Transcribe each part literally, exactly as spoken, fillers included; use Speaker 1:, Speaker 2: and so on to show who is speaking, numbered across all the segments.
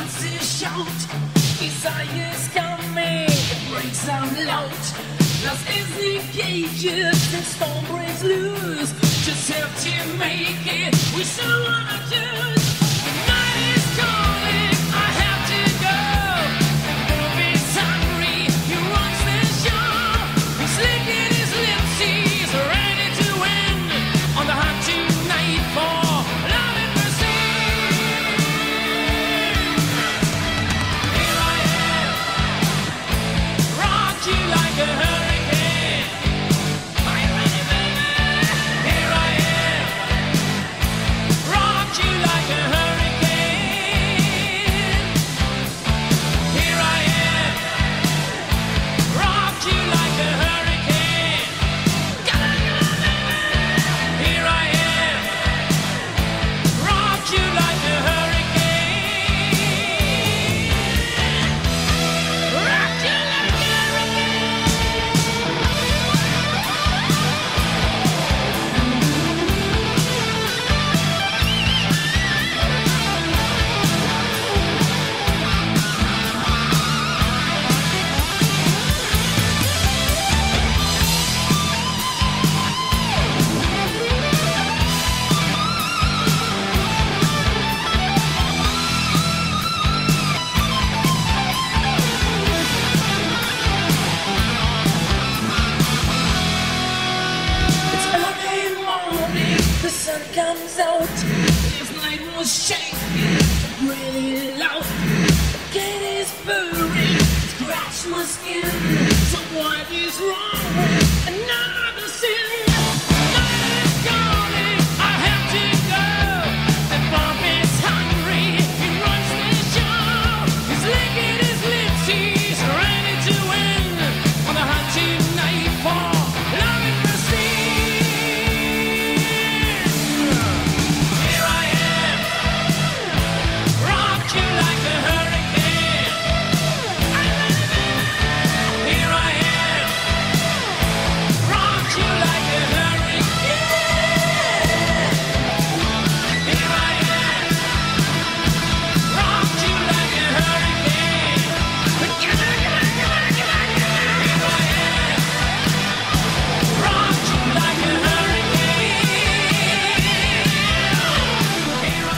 Speaker 1: wants to shout. Desire's coming, it breaks out loud. Lost is the cages, the storm breaks loose. Just have to make it, we still wanna choose. The night is calling, I have to go. The wolf is hungry, he runs the show. He's licking his lips, he's ready to win. On the hunt tonight for love and mercy. Here I am, rock you like a hurricane. Are you ready, baby? Here I am, rock you like a hurricane. Here I am, rock you like a hurricane. Come on, come on, baby. Here I am, rock you like a hurricane. Rock you like a hurricane. It's early morning, the sun comes out. This night was shaking, really loud. The cat is purring, scratch my skin. So what is wrong with another sin? Night is calling, I have to go. The bomb is hungry, he runs the show. He's licking his lips, he's ready to win. On the hunt tonight for love and mercy. Here I am, rock you like a hurricane. Are you ready, baby? Here I am, rock you like a hurricane. Here I am, rock you like a hurricane. Come on, come on, come on, come on, come on. Here I am, rock you like a hurricane. Here I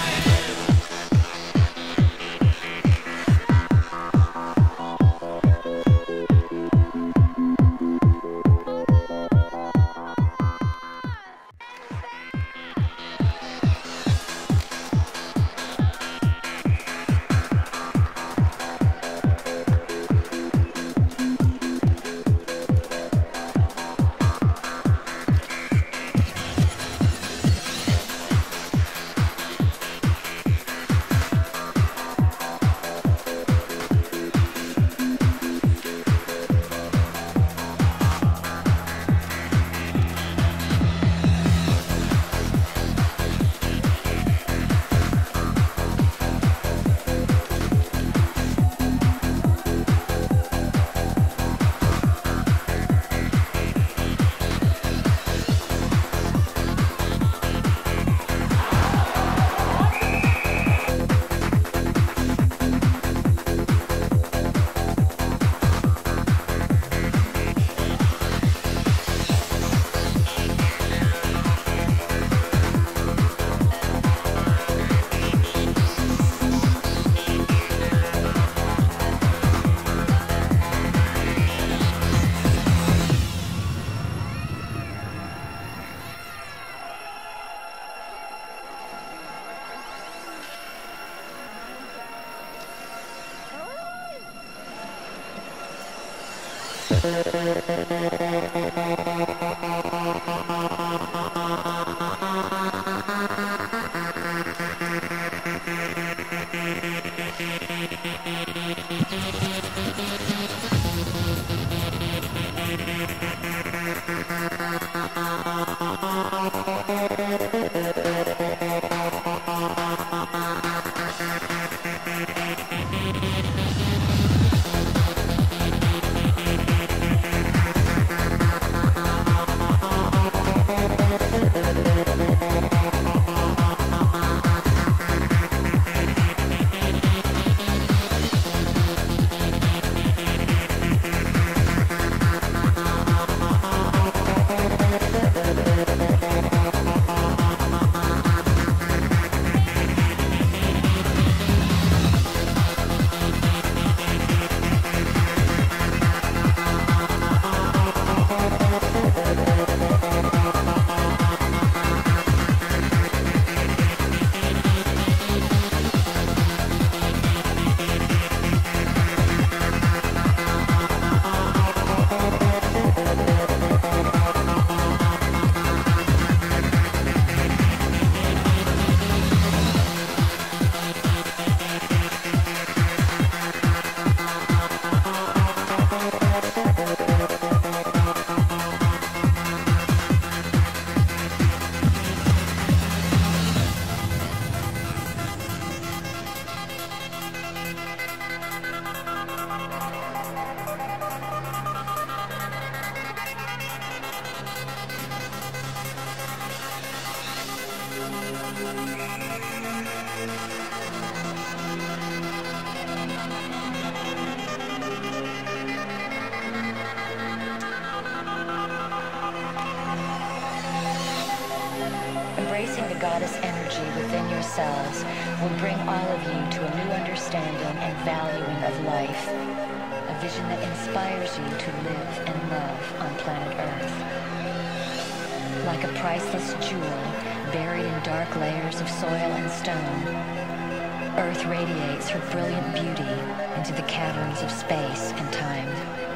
Speaker 2: Embracing the goddess energy within yourselves will bring all of you to a new understanding and valuing of life, a vision that inspires you to live and love on planet Earth. Like a priceless jewel buried in dark layers of soil and stone, Earth radiates her brilliant beauty into the caverns of space and time.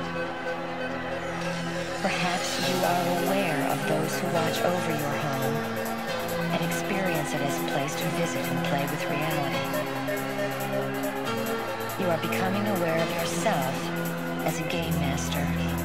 Speaker 2: Perhaps you are aware of those who watch over your home and experience it as a place to visit and play with reality. You are becoming aware of yourself as a game master.